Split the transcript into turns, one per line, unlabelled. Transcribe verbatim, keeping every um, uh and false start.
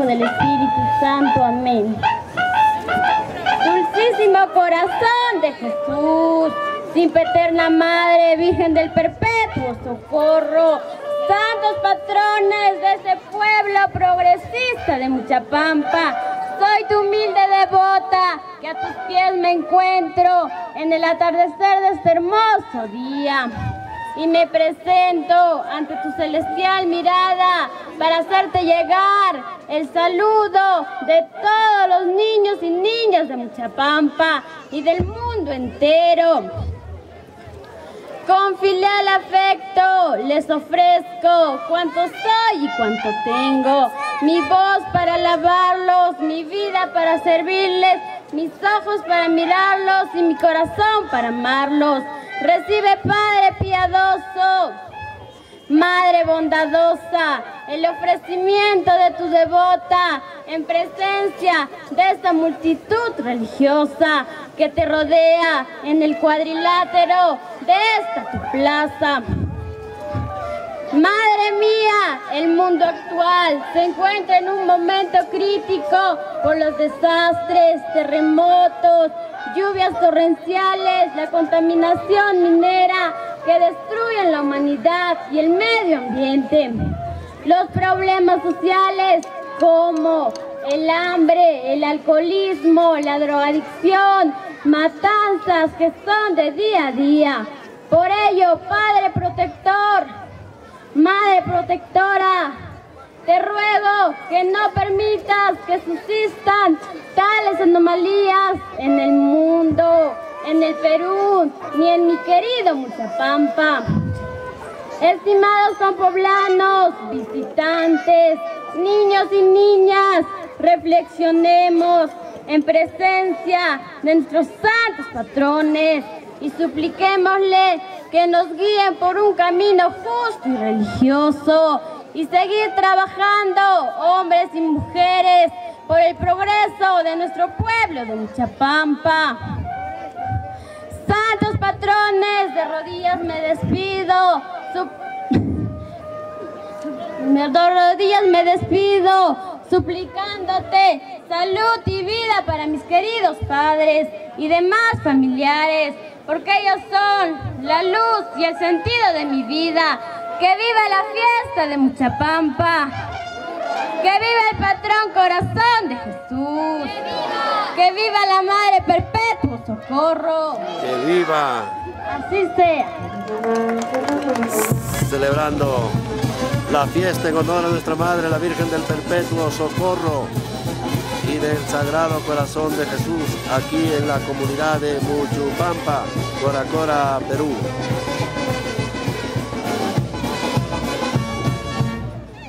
del Espíritu Santo. Amén. Dulcísimo corazón de Jesús, Simpeterna Madre, Virgen del Perpetuo Socorro, santos patrones de ese pueblo progresista de Muchapampa, soy tu humilde devota, que a tus pies me encuentro en el atardecer de este hermoso día. Y me presento ante tu celestial mirada para hacerte llegar el saludo de todos los niños y niñas de Muchapampa y del mundo entero. Con filial afecto les ofrezco cuánto soy y cuánto tengo, mi voz para alabarlos, mi vida para servirles, mis ojos para mirarlos y mi corazón para amarlos. Recibe, Padre piadoso, Madre bondadosa, el ofrecimiento de tu devota en presencia de esta multitud religiosa que te rodea en el cuadrilátero de esta tu plaza. Madre mía, el mundo actual se encuentra en un momento crítico por los desastres, terremotos, lluvias torrenciales, la contaminación minera que destruyen la humanidad y el medio ambiente. Los problemas sociales como el hambre, el alcoholismo, la drogadicción, matanzas que son de día a día. Por ello, Padre protector, Madre protectora, te ruego que no permitas que subsistan tales anomalías en el mundo, en el Perú, ni en mi querido Muchapampa. Estimados compoblanos, visitantes, niños y niñas, reflexionemos en presencia de nuestros santos patrones y supliquémosle que nos guíen por un camino justo y religioso y seguir trabajando, hombres y mujeres, por el progreso de nuestro pueblo de Muchapampa. Santos patrones, de rodillas me despido, su... de rodillas me despido, suplicándote salud y vida para mis queridos padres y demás familiares, porque ellos son la luz y el sentido de mi vida. ¡Que viva la fiesta de Muchapampa! ¡Que viva el patrón corazón de Jesús! ¡Que viva la Madre Perpetuo Socorro!
¡Que viva!
Así sea.
Celebrando la fiesta en honor a nuestra Madre, la Virgen del Perpetuo Socorro y del Sagrado Corazón de Jesús, aquí en la comunidad de Muchupampa, Cora Cora, Perú.